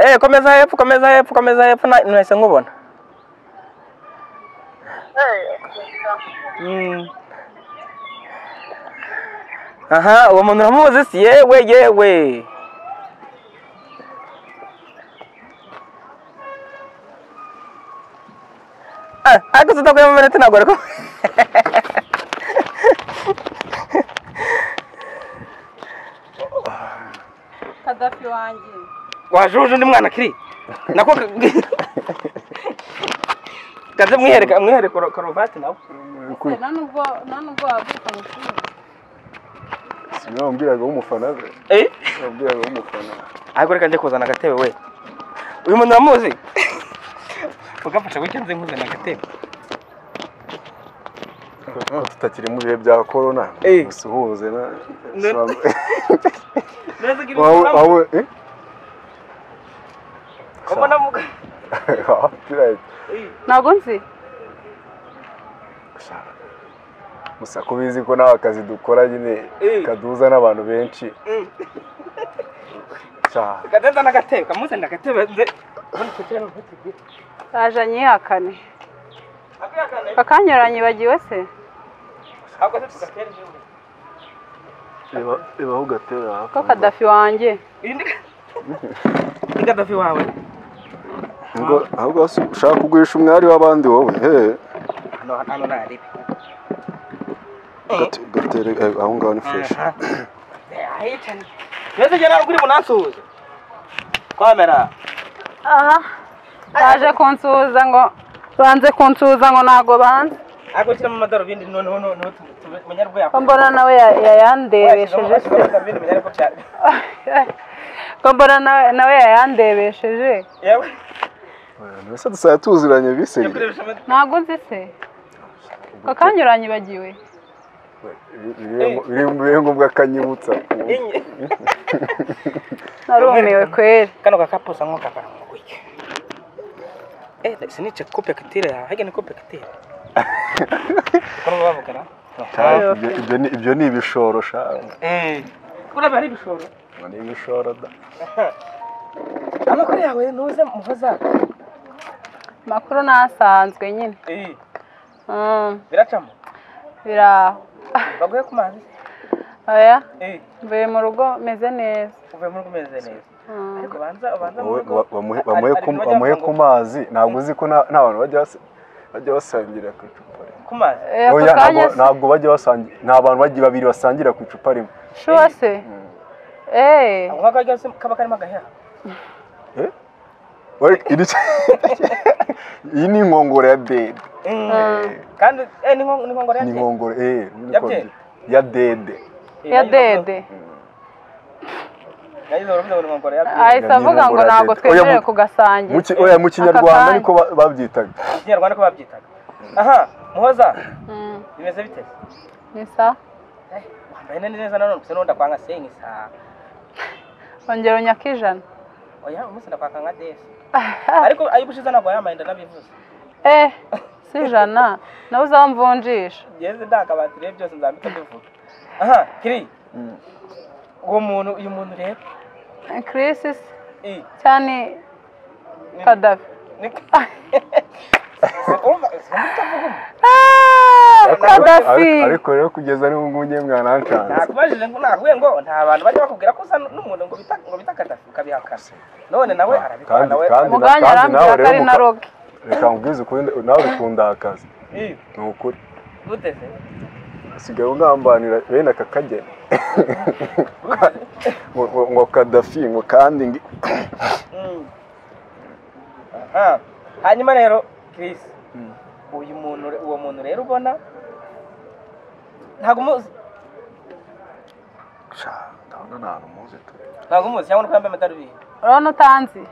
komeza hepfo nahise nkubona. Aha, uwo muntu uramuzi si yewe. Ariko tutakuye mu minota nagora ko. Kadafi wanjye. Wajuje undi mwana kiri. Nako kaze mwihere karuvati nawe. Nanubwo wavuka mu shuri. Sinambwiraga umufana we. Nambwiraga umufana. Ariko reka nje kuzana agatebe we. Uyu muntu uramuzi? Ugafasha gutya nze nkuzana agatebe. Tutakiri mu bihe bya corona. Usuhuze na. Wawe Komona muga. Ntago nzi. Musa kubizi ko nawe akazi dukora nyine kaduza n'abantu benshi. Kadenda nagatebe kamuze ndagatebe nze. Aje nyihakane. Akanyuranye bagiwe se. Ako se tugatera Eba ho gatebe hafi. Ko Kadafi wanjye. Ni Kadafi wawe. Ngo ahubwo ushaka kugurisha umwari w'abandi wowe. Hano nari. Gatere aho ngaho ni fresh. Ahitani. Neze jana nguri munansuza. Kamera. Aha. Baje kunsuza ngo banze kunsuza ngo nago banze. Ako kira mu madarubindi no munyarwe yako. Kombona nawe yayandebesheje. Kombona nawe yayandebesheje. Yewe. Nese dusaya tuziranye bise. Ntago nzi se. Kakanyuranye bagiwe. Biri ngombwa kanyibutsa. Narumiwe kweri. Kano kakaposa nko kakara mu wiki. Sinice coupe katira, hage ni coupe katira. Kono bavugana. Ibyo ni ibishoro sha. Kura bari ibishoro. Ni ibishoro da. Amakuru yawe nuze muhoza. Makuru nasanzwe nyine. Biracamo. Bira. Baguye kumazi. Oya. Mvuye mu rugo meze neza. Uvuye mu rugo meze neza. Ariko banza bamuhe ku mazi ntabwo uzi ko n'abantu bajya basangira ku icupa rimwe. Ku mazi? Oya ntabwo bajya basangira. Nta bantu babiri basangira ku icupa rimwe. Shuwa se? Ako kajya kaba karimo agahera. Iyi ni inkongoro ya dede. Kandi ni inkongoro ya dede. Ni inkongoro ya dede. Ya dede. Ahise avuga ngo ntabwo twemerewe kugasangira. Oya mu Kinyarwanda niko babyitaga. Kinyarwanda ko babyitaga. Aha, muhoza. Bimeze bite? Nisa. Wambaye neza none se nonda kwanga sengisa. Ongera unyakijana. Oya umunsi ndakwaka nka desi. Ariko ayibushiza nagwa yamayinda nabivuze. Si jana. Nawe uzamvunjisha. Yeze ndakabatire byose nzambika bivuga. Aha, kiri. Uyu muntu rero. Chris cyane Kadafi. Kadafi. Ariko rero kugeza ni ngunye mwanancanze. Nakubajije ngo nahuye ngo nta bantu bajya bakubwira ko usa n'umuntu ngo bita Kadafi ukabihakana. None nawe arabikora nawe. Muganya arambwira ko ari na roke. Reka ngwize ukuri nawe ukunda akazi. Ni ukuri. Guteze. Sigaye ungambanira bene aka kageni. Ngo Kadafi ngo kandi Aha. Hanyuma rero Chris. Uwo muntu rero ubona ntago muzi. Ndabona nta muzi tu. Ntago muzi cyangwa uko yambaye amadarubindi. Urabona utanzi.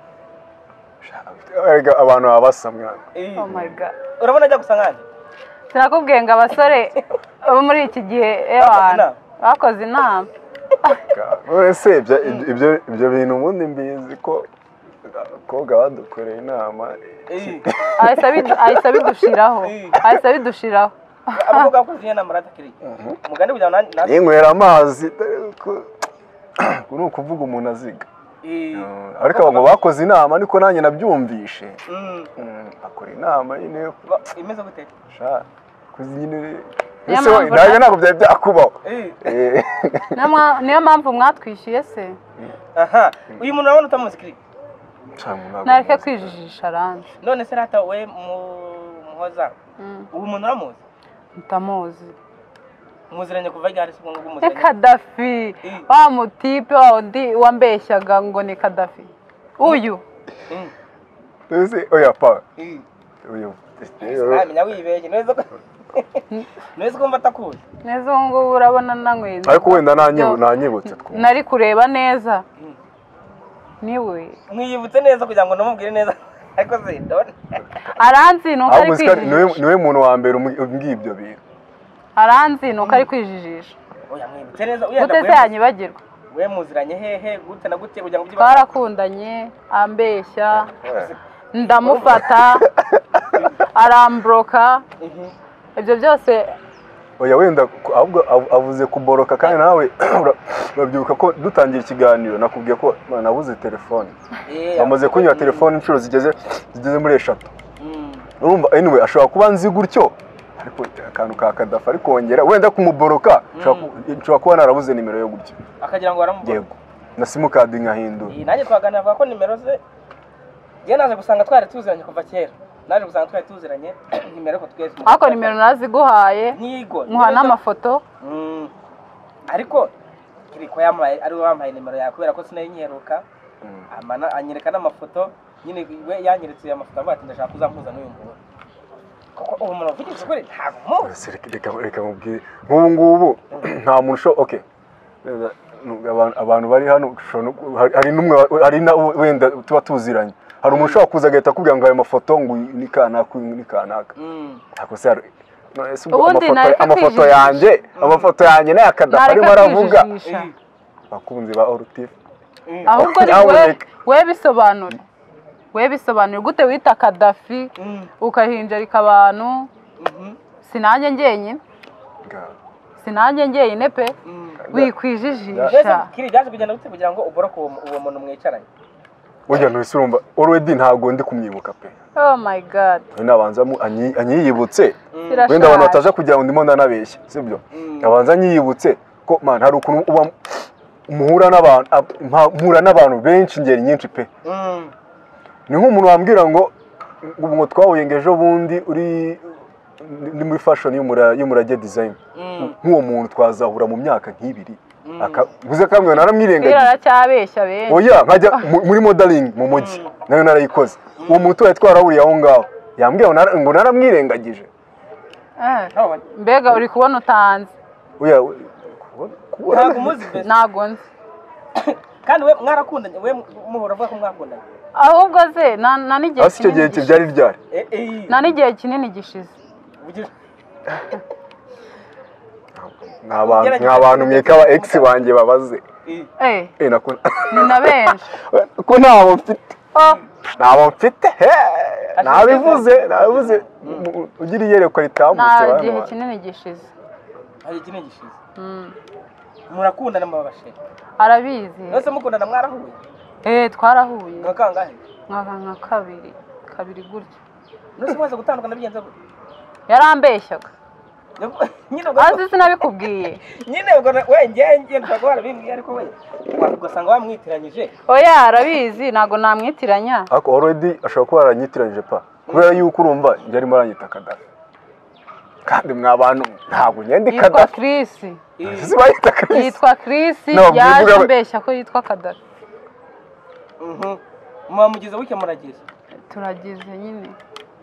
Abantu babasamwa. Oh my god. Urabona ajya gusa nkanje. Sinakubwiye ngo abasore bo muri iki gihe bakoze inama. Ese ibyo bintu ubundi mbizi ko koga badukoreye inama. Ahise bidushiraho. Avuga ko zina marata kiri. Mugande kujya inywera amazi kuri ukuvuga umuntu aziga. ariko abo bakoze inama niko nanjye nabyumvishe akora inama nyine imeze gute sha kuzi nyine ese naje ntabwo byari byakubaho niyo mpamvu mwatwishyuye se aha uyu muntu urabona utamuzi kiri nareke kwijijisha ranze none se rata we muhoza ubu muntu uramuzi utamuzi muziranye kuva ryari se ngo muziranye Kadafi wa mutipe wa undi wambeshyaga ngo ni Kadafi uyu ese oya pa uyu amenya wibeje neza ko mfata kuzi neza ngo urabona nanyweze ariko wenda nanyibutse nari kureba neza niwe mwiyibutse neza kugira ngo namubwire neza ariko se ndabona aranzi nuko ari kwijijisha niwe muntu wa mbere umbwiye ibyo bintu aranzi nuko ari kwijijisha oya mwibutse neza gute se yanyibagirwa we muziranye hehe gute na gute kugira ngo twarakundanye ambeshya ndamufata arambroka ibyo byose oya wenda ahubwo avuze kuboroka kandi nawe urabyuka ko dutangiye ikiganiro nakubwiye ko nabuze telefone bamaze kunywa telefone inshuro zigeze muri 3 urumva anyway ashobora kuba nzi gutyo ariko akantu ka Kadafi ariko wongera wenda kumuboroka nshobora kuba narabuze nimero yo gutyo akagira ngo baramuboroka yego na simukadi nkahindura nanjye twaganira avuga ko nimero ze je naje gusanga twari tuziranye kuva kera naje gusanga twari tuziranye nimero ko twese ako nimero naziguhaye nkuha n'amafoto ariko kiriko yamaye ari wampaye nimero yawe kubera ko sinayinyeruka amana anyereka n'amafoto nyine we yanyeretse ya mafoto avuga ati ndashaka kuzampuza n'uyu muntu koko uwo muntu uvugisha ukuri ntabwo reka mubwire ngubu nta muntu okay abantu bari hano hari n'umwe hari na wenda tuba tuziranye hari umuntu ushobora kuza agahita akubwira ngo ayo mafoto ngo ni kanaka ntabwo se amafoto yanjye n'aya Kadafi arimo aravuga bakunzi ba Orutifu ahubwo we bisobanura gute wita Kadafi ukahinjarika abantu sinanjye ngenyine pe wikwijijisha kiri byaje kugenda gute kugira ngo uboroke uwo muntu mwicaranye Oya ntusurumva already ntago ndi kumyibuka pe. Oh my god. Nabanza anyiyibutse. Wenda abantu bataje kugira ngo ndimo ndanabeshya, sibyo? Nabanza anyiyibutse ko man hari ukuntu uba muhura n'abantu benshi ngeri nyinshi pe. Ni nk'umuntu wambwira ngo twahuyengeje bundi uri muri fashion y'umurage design. Nk'uwo muntu twazahura mu myaka nk'ibiri. Akavuze kamwe naramwirengagiye. Cyabeshya benshi. Oya nkajya muri modeling mu mujyi. Nayo narayikoze. Uwo muntu yatwarahuriye aho ngaho. Yambwiye ngo naramwirengagije. Mbega uri kubona utanze. Oya ntago nzi. Kandi we mwarakundanye we muhora avuga ko mwakundanye. Ahubwo ze nanigiye. Asi cyo gihe cyari ryari. Nanigiye kinini gishize. Nk'abantu mweka aba ex banjye babaze. Nako. Ni na benshi. Ko ntawo mfite. Ntawo mfite. Nabivuze. Ugira iyerekwa ritambutse bana. Nta gihe kinini gishize. Hari kinini gishize. Murakundana mubabashe. Arabizi. Nose mukundana mwarahuye? Twarahuye. Ngakangahe? Nka kabiri gutyo. Nose mwaze gutandukana bigenze gute? Yarambeshyaga. Nyine azi sinabikubwiye. Nyine ubwo we ngenge twagwara bimbwiye ariko we ugasanga wamwitiranyije. Oya arabizi nago namwitiranya. Ako already ashobora kuba aranyitiranyije pa. Kubera yuko urumva njye arimo aranyita Kadafi. Kandi mwabantu ntabwo nyende Kadafi. Yitwa Chris. Sibayita Chris. Yitwa Chris yaje mbeshya ko yitwa Kadafi. Mwamugize wike muragize. Turagize nyine.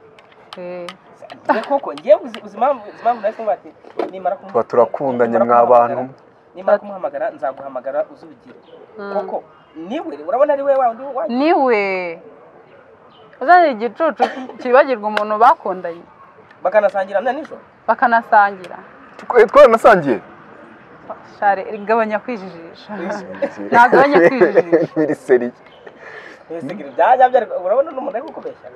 Koko ngiye uzimama nase ngwati nimara kumva turakundanye mwabantu nimara kumuhamagara nzaguhamagara uzubigire koko niwe urabona ari we wandi niwe uzanye igicucu kibagirwa umuntu bakundanye bakanasangira nijoro bakanasangira twanasangiye share igabanya kwijijisha nagabanya kwijijisha biri seri Sigira byajya urabona n'umuntu ari gukubeshya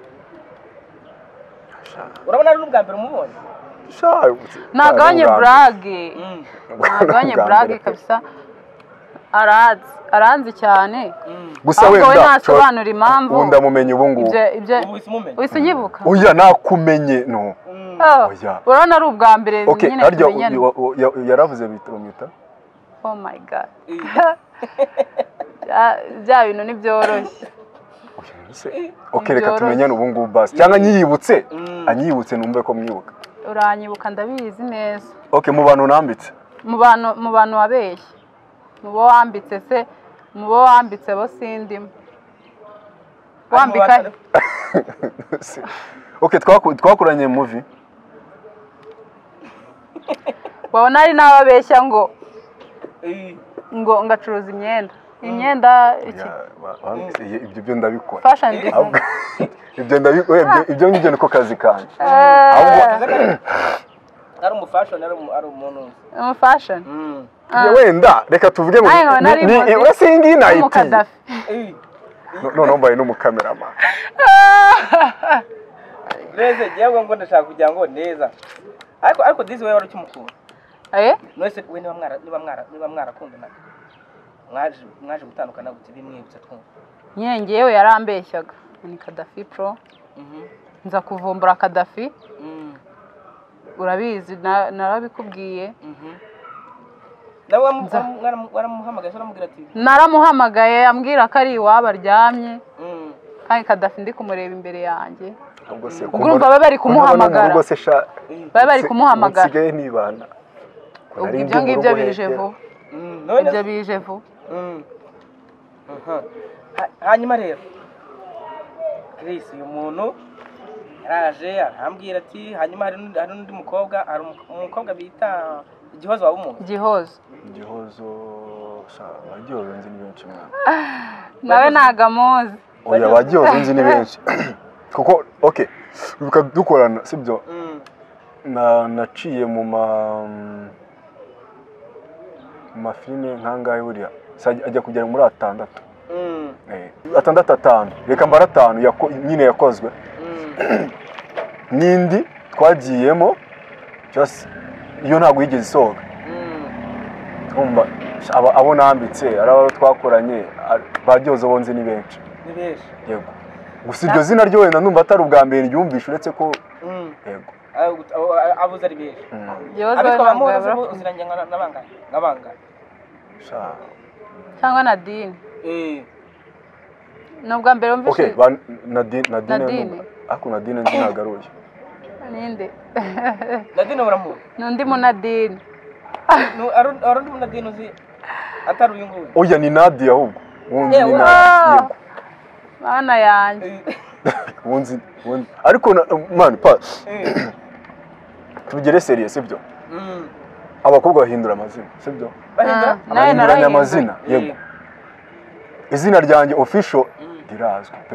urabona ari n'ubwa mbere umubonye nagabanye brage kabisa aranzi cyane gusa wenda nasobanura impamvu ubu ndamumenye ubu ngubu wese unyibuka oya nakumenye no oya urabona ari ubwa mbere nyine tumenyana yaravuze bitumita oh my god bya bintu ni byoroshye reka tumenyane ubu ngubu basi cyangwa anyibutse numve ko mwibuka uranyibuka ndabizi neza mu bantu nambitse mu bantu wabeshye mu bo wambitse se mu bo wambitse bo sindimo wambika twakuranye movie wabona ari n'ababeshya ngo ngacuruza imyenda ibyo byo ndabikora fashion design ibyo ngibyo niko kazi kanjye ari umufashion ari umuntu umufashion wenda reka tuvuge ngo ni wasingi naiti no mbaye n'umukameraman neza giye ngo ndashaka kugira ngo neza ariko this way wari ukimukura nose we niba mwarakundana mwaje gutandukana gute bimwibutsa twumva nyewe yarambeshyaga ni Kadafi Pro nza kuvumbura Kadafi urabizi narabikubwiye waramuhamagaye aramubwira ati naramuhamagaye ambwira ko ari iwabo aryamye kandi Kadafi ndi kumureba imbere yanjye urumva baba bari kumuhamagara baba bari kumuhamagara nsigaye nibana ibyo ngibyo bije vuba ibyo bije vuba hanyuma rero Chris uyu muntu yaraje arambwira ati hanyuma hari n'undi mukobwa hari umukobwa bita Igihozo waba umuntu Gihozo Bagihozo nzi ni benshi mwana nawe nagamuzi oya Bagihozo nzi ni benshi kuko bibuka dukorana sibyo naciye mu mafilime nkangahe buriya ajya kugera muri 6 5 reka mbara 5 nyine yakozwe nindi twagiyemo just iyo ntabwo yigeze isohoka umva abo nambitse araba twakoranye Bagihozo bonzi ni benshi yego gusa iryo zina ryo wenda numva atari ubwa mbere yumvisha uretse ko yego abuze ari benshi ariko bamuhoza uziranye nk'abangana cyangwa Nadine nubwa mbere wumvishe Nadine ako Nadine nzi nagaruye ninde Nadine uramu nundi mu Nadine arundi mu Nadine uzi atari uyu nguyu oya ni Nadia ahubwo wunzi ni Nadia yego bana yanjye wunzi ariko man pa tugere serious sibyo abakobwa bahindura amazina sibyo bahindura amazina yego izina ryanjye official dirazwe pe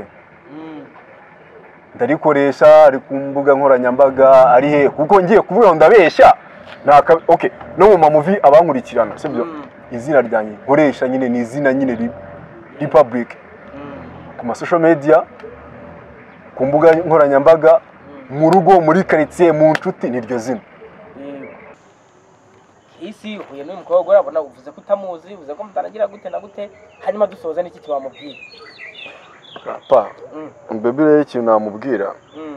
ndarikoresha ari ku mbuga nkoranyambaga ari he kuko ngiye kuvuga ndabeshya no mu mamuvi abankurikirana sibyo izina ryanjye nkoresha nyine ni izina nyine republic ku social media ku mbuga nkoranyambaga mu rugo muri quartier mu nshuti niryo zina isi uhuye n'umukobwa urabona uvuze ko utamuzi uvuze ko mutanagira gute na gute hanyuma dusoza n'iki kibamubwira pa baby rero ikintu namubwira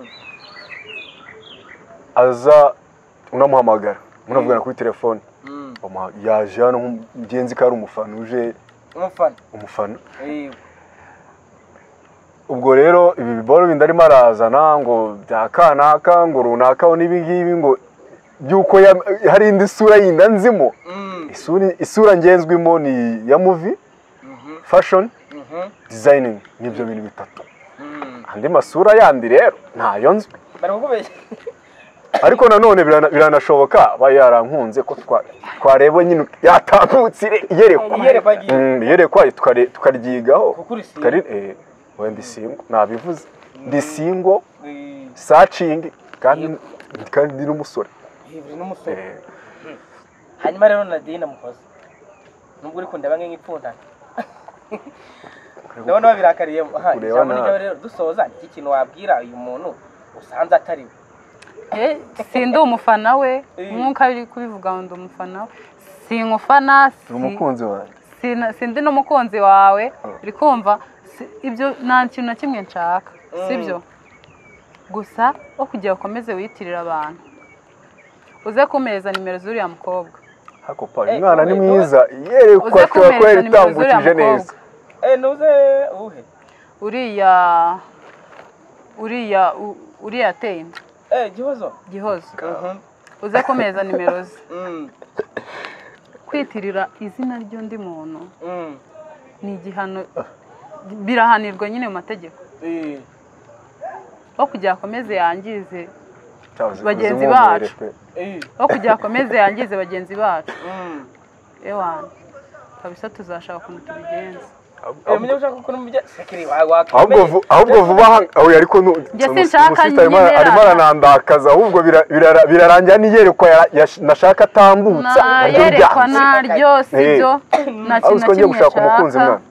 aza unamuhamagara munavugana kuri telefone yaje hano ngenzi ko ari umufana uje umufana ubwo rero ibi biboro bindi arimo arazana ngo byakanaka ngo runaka n'ibi ngibi ngo byuko hari indi sura yinda nzimo isura ngenzwimo ni ya movie fashion designing nibyo bintu bitatu andi masura yandi rero ntayo nzwi ariko nanone biranashoboka bayarankunze ko twareba nyine yatambutse yerekwa tukaryigaho wenda singo nabivuze ndi singo searching kandi n'umusore hanyuma rero Nadine mukoze nubwo uri kundeba nk'ipfundana ndabona babirakariye ijambo ryo rero dusoza iki kintu wabwira uyu muntu usanze atari sindi umufana we nk'uko ari kubivuga ngo ndi umufana we sinkufana umukunzi wawe sindi n'umukunzi wawe uri kumva ibyo nta kintu na kimwe nshaka sibyo gusa wo kugira ukomeze wiyitirira abantu uze kumeza nimero z'uriya mukobwa hako pa umwana ni mwiza yerekwa ko yari itambukije neza nuze uhe uriya ateye inda gihozo uze kumeza nimero ze kwitirira izina ry'undi muntu ni igihano birahanirwa nyine mu mategeko wo kugira akomeze yangize bagenzi bacu wo kugira akomeze yangize bagenzi bacu ewana kabisa tuzashaka ukuntu tubigenza ahubwo vuba aho ariko arimo aranandakaza ahubwo birarangira niyerekwa nashaka atambutsa yerekwa naryo sibyo nta kintu na kimwe nshaka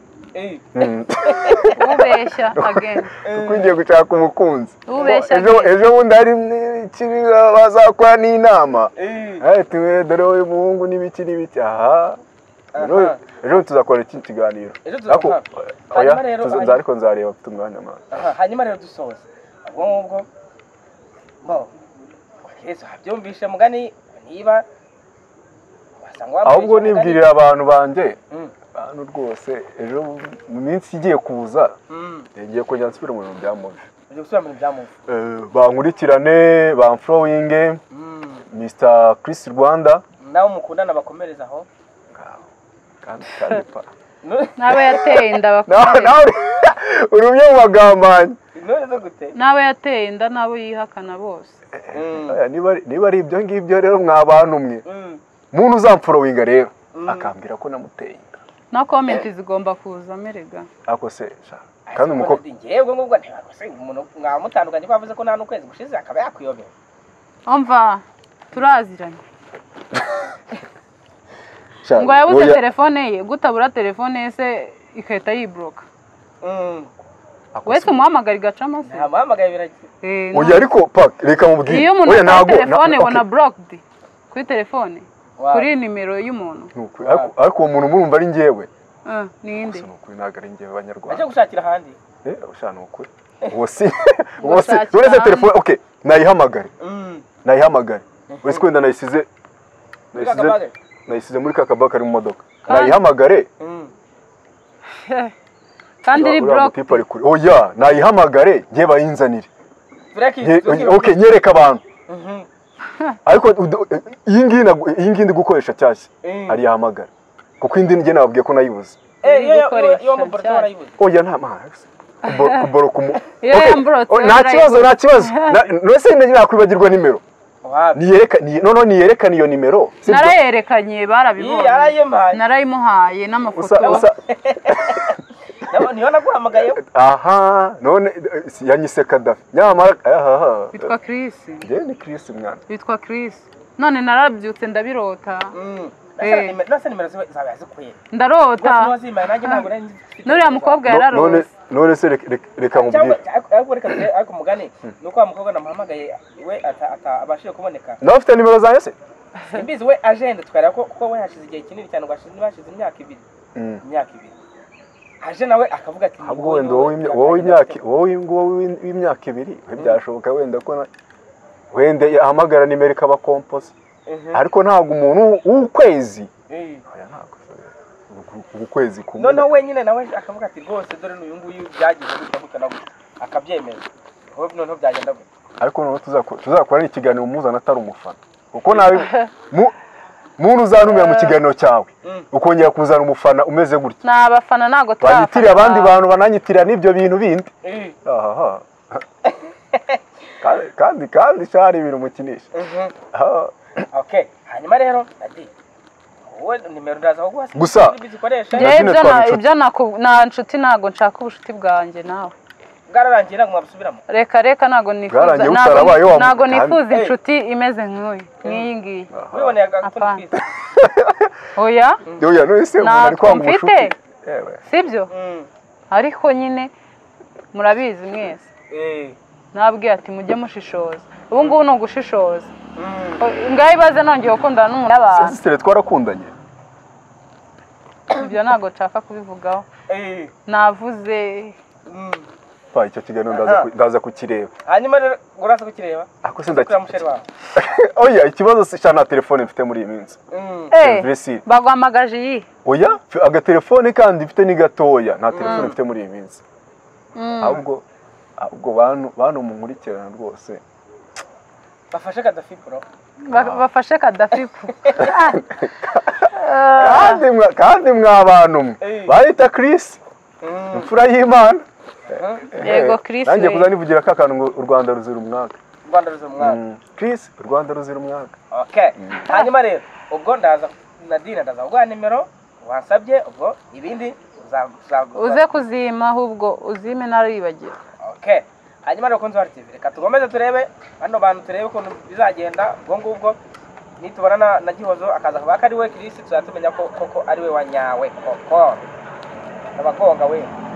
ubeshya again kuko ugiye gushaka umukunzi ejo bundi hari ikibi bazakora n'inama dore wowe muhungu n'ibiki aha ejo tuzakora iki kiganiro ariko nzareba mfite umwanya mwana hanyuma rero dusoza ubwo ngubwo byumvishe mugani niba ahubwo nibwirira abantu banjye hano rwose ejo mu minsi igiye kuza ngiye kongera nsubira mu bintu bya muvi bankurikirane bamfurowinge Mr. Chris Rwanda nawe mukundana bakomereza aho kandi pa nawe yateye inda nawe urumye mu magambanyi nawe yateye inda nabo yihakana bose niba ari ibyo ngibyo rero mwabantu mwe muntu uzamfurowinga rero akambwira ko namuteye inda na comment zigomba kuza merega ako se kandi umukobwa ngiye ubwo ngubwo umuntu mwamutandukanye ko yavuze ko nta n'ukwezi gushize akaba yakuyobera umva turaziranye ngo yabuze telefone ye gutabura telefone ye se ikahita yibloka wese umuhamagara igacamo se ntamuhamagaye biragiye oya ariko pa reka mubwire iyo umuntu afite telefone ubona blocked kuri telefone kuri nimero y'umuntu ariko uwo muntu murumva ari njyewe ninde ntabwo ari njyewe abanyarwanda ajya gushakira ahandi ushana ukuri wose uretse telefone okay nayihamagare wese kwenda nayisize muri kakabaka ari mu modoka nayihamagare kandi iri block oya nayihamagare ngiye bayinzanire okay nyereka abantu ariko iyi ngiyi ndi gukoresha cyashya ariyahamagara kuko indi njye nababwiye ko nayibuze oya nta mahanga kuboroka nta kibazo nose nakwibagirwa nimero niyerekana iyo nimero narayerekanye barabibonye narayimuhaye n'amafoto niyo naguhamagaye aha none yanyise Kadafi nyamara bitwa Chris ni Chris mwana bitwa Chris none narabyutse ndabirota nase nimero zawe yazikuye ndarota nuriya mukobwa yararose none se reka mubwire ariko mugane nuko wa mukobwa namuhamagaye we atabashije kuboneka nawe ufite nimero zawe se imbizi we agenda twara kuko we hashize igihe kinini cyane bashize imyaka ibiri haje nawe akavuga ati ahubwo wenda wowe w'imyaka ibiri byashoboka wenda ko wenda ahamagara nimero ikaba compose ariko ntabwo umuntu w'ukwezi ukwezi kumwe none wenyine nawe akavuga ati rwose dore n'uyu nguyu byagize gutya nabwo akabyemeza wowe noneho byagenda gute ariko noneho tuzakora ikiganiro muzana atari umufana kuko nawe muntu uzantumira mu kiganiro cyawe ukongera kuzana umufana umeze gutya n'abafana ntago twanyitiriye abandi bantu bananyitirira n'ibyo bintu bindi kandi cyari ibintu mukinisha okay hanyuma rero ati wowe nimero ndaza ko guhasa gusa ibyo na nshuti ntago nshaka ubushuti bwanjye nawe bwararangiye ntabwo mwabusubiramo reka ntago nifuza ntago nifuza inshuti imeze nk'iyi ngiyi wiboneye agakunda kwita oya none se umuntu ari kwanga ubushuti sibyo ariko nyine murabizi mwese nabwiye ati mujye mushishoza ubu ngubu ni ugushishoza ngaho ibaze nongeye gukundana n'umuntu y'abantu sisitire twarakundanye ibyo ntabwo nshaka kubivugaho navuze icyo kiganiro ndaza kukireba hanyuma rero uraza kukireba ako se ndakira oya ikibazo se cyane telefone mfite muri iyi minsi bagwamagaje iyi oya agatelefone kandi mfite ni gatoya nta telefone mfite muri iyi minsi ahubwo bantu munkurikirana rwose bafashe Kadafi bro bafashe Kadafi kandi mwabantu barita Chris imfura y'Imana yego Chris nanjye kuza nivugira ka kantu ngo u Rwanda ruzira umwaka Chris u Rwanda ruzira umwaka okay hanyuma rero ubwo ndaza Nadine ndaza kuguha nimero wasabye ubwo ibindi uze kuzima ahubwo uzime naribagira okay hanyuma rero Konzo TV reka tugomeze turebe hano bantu turebe ukuntu bizagenda ubwo ngubwo nitubona na Gihozo akaza kuba ari we Chris tuzatumenya ko koko ari we wanyawe koko abagonga we